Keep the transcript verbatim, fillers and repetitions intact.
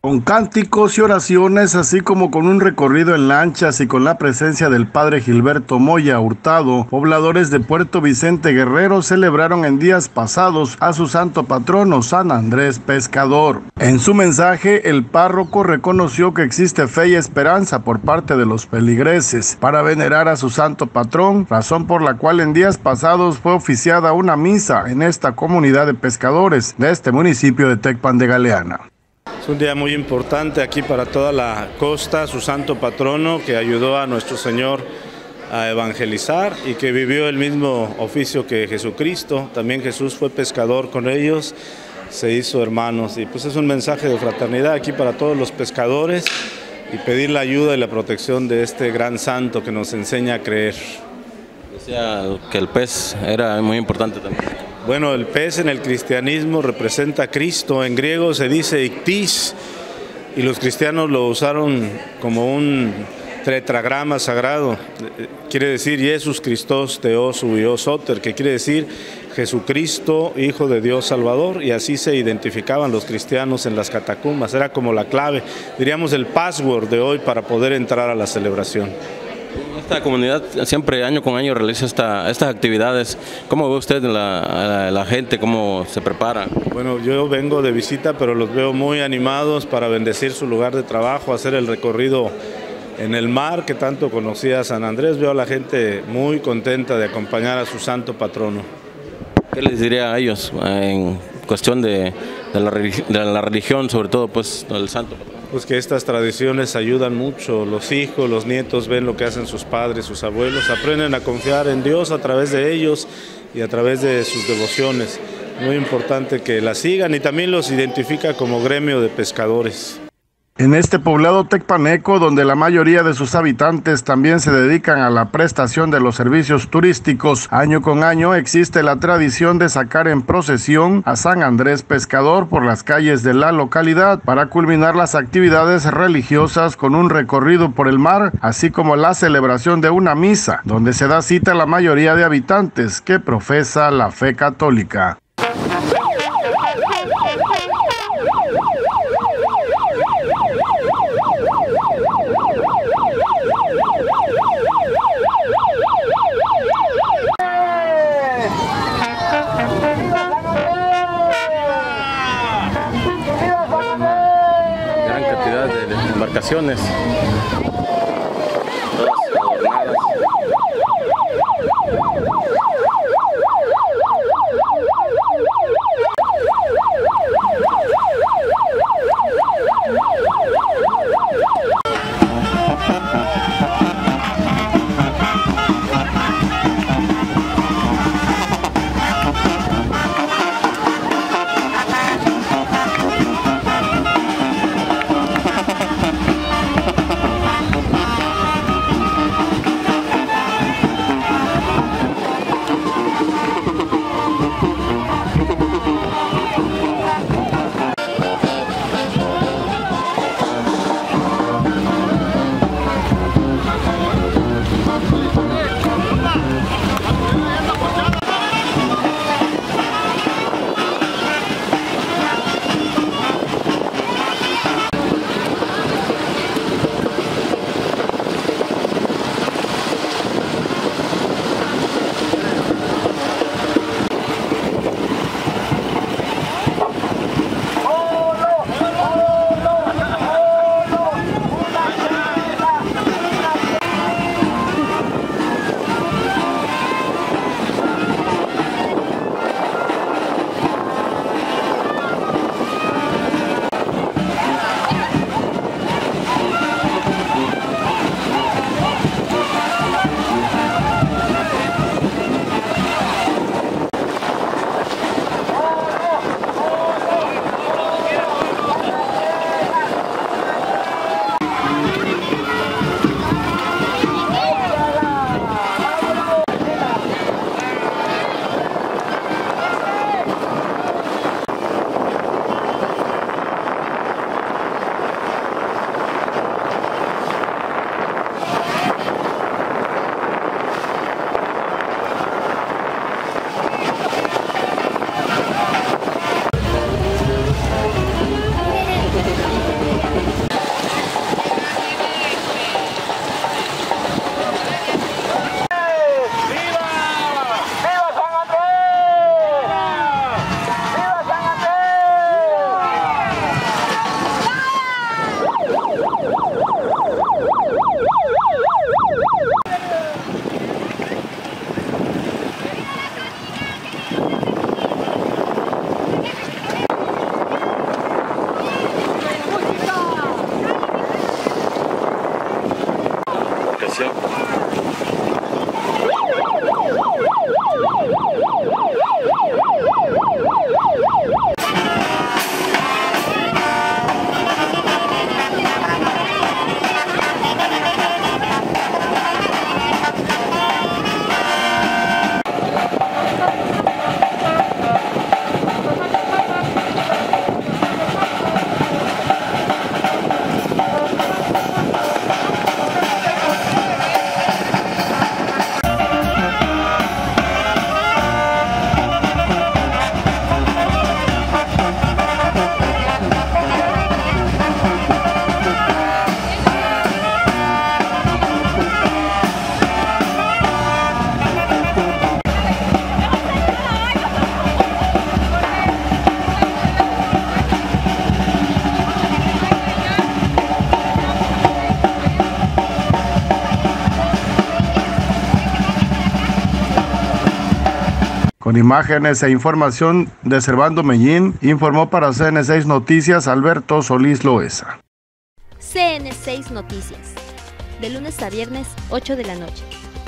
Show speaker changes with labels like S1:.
S1: Con cánticos y oraciones, así como con un recorrido en lanchas y con la presencia del padre Gilberto Moya Hurtado, pobladores de Puerto Vicente Guerrero celebraron en días pasados a su santo patrono San Andrés Pescador. En su mensaje, el párroco reconoció que existe fe y esperanza por parte de los feligreses para venerar a su santo patrón, razón por la cual en días pasados fue oficiada una misa en esta comunidad de pescadores de este municipio de Tecpan de Galeana.
S2: Es un día muy importante aquí para toda la costa, su santo patrono que ayudó a nuestro Señor a evangelizar y que vivió el mismo oficio que Jesucristo. También Jesús fue pescador con ellos, se hizo hermanos, y pues es un mensaje de fraternidad aquí para todos los pescadores y pedir la ayuda y la protección de este gran santo que nos enseña a creer.
S3: Decía que el pez era muy importante también.
S2: Bueno, el pez en el cristianismo representa a Cristo, en griego se dice ictis, y los cristianos lo usaron como un tetragrama sagrado, quiere decir Jesús Christos Theos Huios Soter, que quiere decir Jesucristo, Hijo de Dios Salvador, y así se identificaban los cristianos en las catacumbas, era como la clave, diríamos el password de hoy para poder entrar a la celebración.
S3: Esta comunidad siempre año con año realiza esta, estas actividades. ¿Cómo ve usted la, la, la gente, cómo se prepara?
S2: Bueno, yo vengo de visita, pero los veo muy animados para bendecir su lugar de trabajo, hacer el recorrido en el mar que tanto conocía San Andrés. Veo a la gente muy contenta de acompañar a su santo patrono.
S3: ¿Qué les diría a ellos en cuestión de, de, la, de la religión, sobre todo pues el santo patrono?
S2: Pues que estas tradiciones ayudan mucho, los hijos, los nietos ven lo que hacen sus padres, sus abuelos, aprenden a confiar en Dios a través de ellos y a través de sus devociones. Muy importante que las sigan y también los identifica como gremio de pescadores.
S1: En este poblado tecpaneco, donde la mayoría de sus habitantes también se dedican a la prestación de los servicios turísticos, año con año existe la tradición de sacar en procesión a San Andrés Pescador por las calles de la localidad para culminar las actividades religiosas con un recorrido por el mar, así como la celebración de una misa, donde se da cita a la mayoría de habitantes que profesa la fe católica.
S3: Gran cantidad de embarcaciones.
S1: Con imágenes e información de Servando Mellín, informó para C N seis Noticias Alberto Solís Loesa.
S4: C N seis Noticias, de lunes a viernes, ocho de la noche.